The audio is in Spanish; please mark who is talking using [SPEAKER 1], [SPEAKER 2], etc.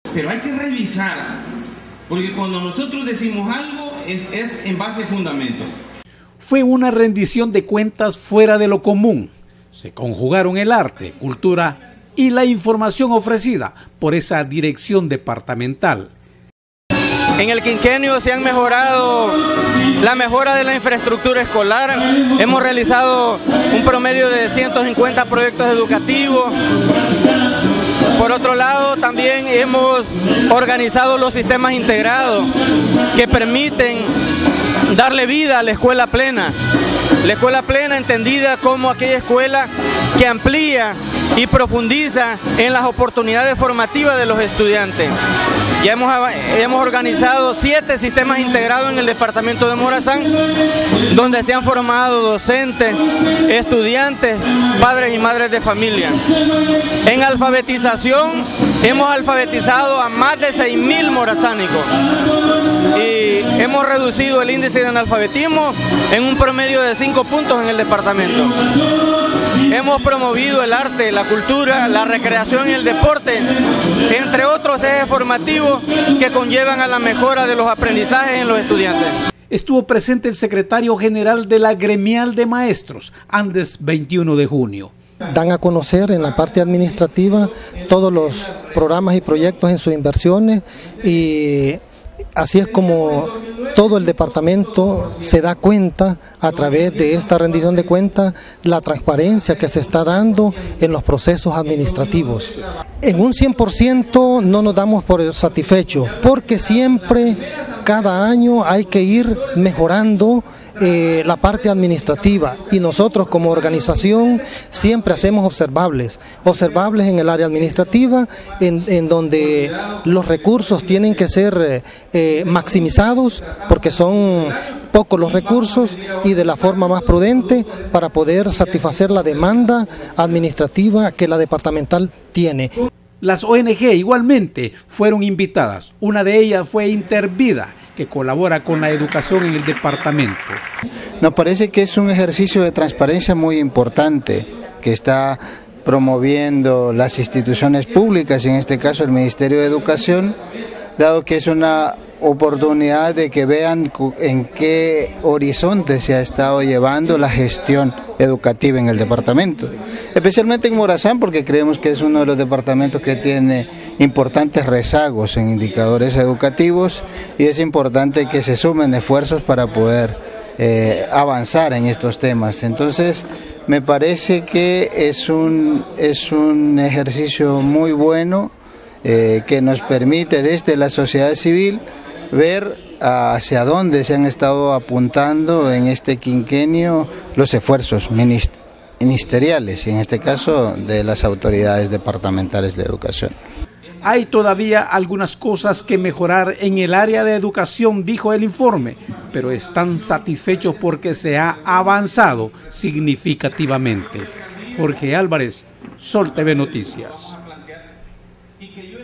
[SPEAKER 1] Pero hay que revisar, porque cuando nosotros decimos algo es en base a fundamento.
[SPEAKER 2] Fue una rendición de cuentas fuera de lo común. Se conjugaron el arte, cultura y la información ofrecida por esa dirección departamental.
[SPEAKER 3] En el quinquenio se han mejorado la mejora de la infraestructura escolar, hemos realizado un promedio de 150 proyectos educativos. Por otro lado, también hemos organizado los sistemas integrados que permiten darle vida a la escuela plena. La escuela plena entendida como aquella escuela que amplía y profundiza en las oportunidades formativas de los estudiantes. Ya hemos organizado 7 sistemas integrados en el departamento de Morazán, donde se han formado docentes, estudiantes, padres y madres de familia. En alfabetización hemos alfabetizado a más de 6.000 morazánicos y hemos reducido el índice de analfabetismo en un promedio de 5 puntos en el departamento. Hemos promovido el arte, la cultura, la recreación y el deporte, entre otros ejes formativos que conllevan a la mejora de los aprendizajes en los estudiantes.
[SPEAKER 2] Estuvo presente el secretario general de la Gremial de Maestros, Andes 21 de junio.
[SPEAKER 4] Dan a conocer en la parte administrativa todos los programas y proyectos en sus inversiones y así es como todo el departamento se da cuenta a través de esta rendición de cuentas la transparencia que se está dando en los procesos administrativos. En un 100% no nos damos por satisfechos porque siempre, cada año hay que ir mejorando la parte administrativa y nosotros como organización siempre hacemos observables en el área administrativa en donde los recursos tienen que ser maximizados porque son pocos los recursos y de la forma más prudente para poder satisfacer la demanda administrativa que la departamental tiene.
[SPEAKER 2] Las ONG igualmente fueron invitadas, una de ellas fue Intervida, que colabora con la educación en el departamento.
[SPEAKER 5] Nos parece que es un ejercicio de transparencia muy importante que está promoviendo las instituciones públicas, en este caso el Ministerio de Educación, dado que es una oportunidad de que vean en qué horizonte se ha estado llevando la gestión educativa en el departamento, especialmente en Morazán, porque creemos que es uno de los departamentos que tiene importantes rezagos en indicadores educativos y es importante que se sumen esfuerzos para poder avanzar en estos temas. Entonces me parece que es un ejercicio muy bueno que nos permite desde la sociedad civil ver hacia dónde se han estado apuntando en este quinquenio los esfuerzos ministeriales y en este caso de las autoridades departamentales de educación.
[SPEAKER 2] Hay todavía algunas cosas que mejorar en el área de educación, dijo el informe, pero están satisfechos porque se ha avanzado significativamente. Jorge Álvarez, Sol TV Noticias.